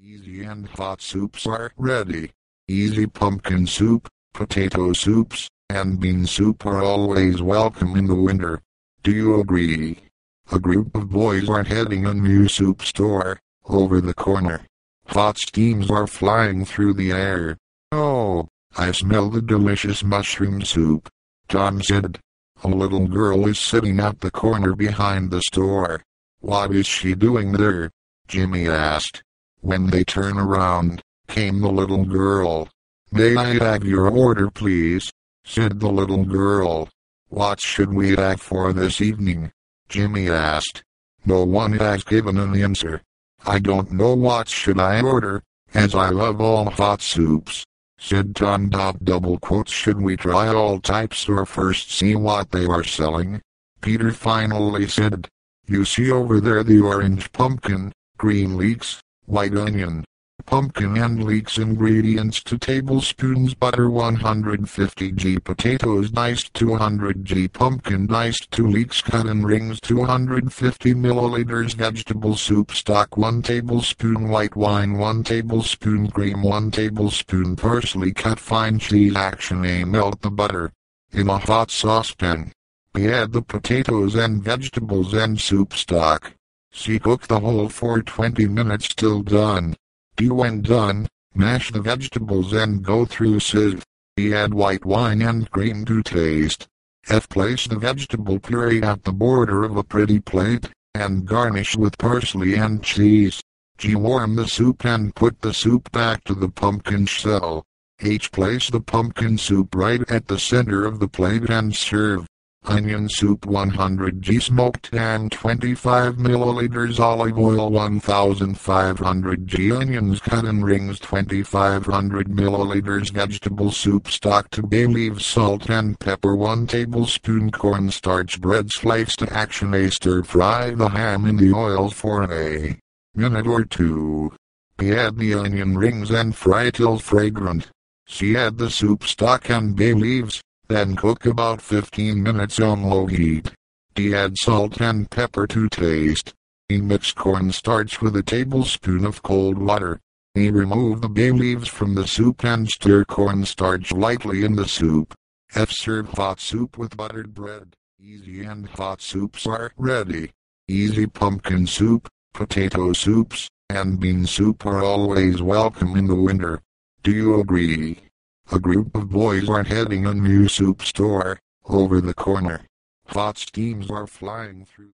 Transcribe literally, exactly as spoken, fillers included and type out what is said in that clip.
Easy and hot soups are ready. Easy pumpkin soup, potato soups, and bean soup are always welcome in the winter. Do you agree? A group of boys are heading a new soup store, over the corner. Hot steams are flying through the air. Oh, I smell the delicious mushroom soup, Tom said. A little girl is sitting at the corner behind the store. What is she doing there? Jimmy asked. When they turned around, came the little girl. May I have your order, please? Said the little girl. What should we have for this evening? Jimmy asked. No one has given an answer. I don't know what should I order, as I love all hot soups. Said Tom. Double quotes. Should we try all types or first see what they are selling? Peter finally said. You see over there the orange pumpkin, green leeks, white onion, pumpkin and leeks. Ingredients: two tablespoons butter, one hundred fifty grams potatoes diced, two hundred grams pumpkin diced, two leeks cut in rings, two hundred fifty milliliters vegetable soup stock, one tablespoon white wine, one tablespoon cream, one tablespoon parsley cut fine, cheese. Action A. Melt the butter in a hot saucepan. B. Add the potatoes and vegetables and soup stock. C. Cook the whole for twenty minutes till done. D. When done, mash the vegetables and go through sieve. E. Add white wine and cream to taste. F. Place the vegetable puree at the border of a pretty plate, and garnish with parsley and cheese. G. Warm the soup and put the soup back to the pumpkin shell. H. Place the pumpkin soup right at the center of the plate and serve. Onion soup one hundred grams smoked ham twenty-five milliliters olive oil one thousand five hundred grams onions cut in rings twenty-five hundred milliliters vegetable soup stock to bay leaves salt and pepper one tablespoon cornstarch bread sliced. Action A. Stir fry the ham in the oil for a minute or two. B. Add the onion rings and fry till fragrant. C. Add the soup stock and bay leaves. Then cook about fifteen minutes on low heat. D. Add salt and pepper to taste. E. Mix cornstarch with a tablespoon of cold water. E. Remove the bay leaves from the soup and stir cornstarch lightly in the soup. F. Serve hot soup with buttered bread. Easy and hot soups are ready. Easy pumpkin soup, potato soups, and bean soup are always welcome in the winter. Do you agree? A group of boys are heading a new soup store, over the corner. Hot steams are flying through.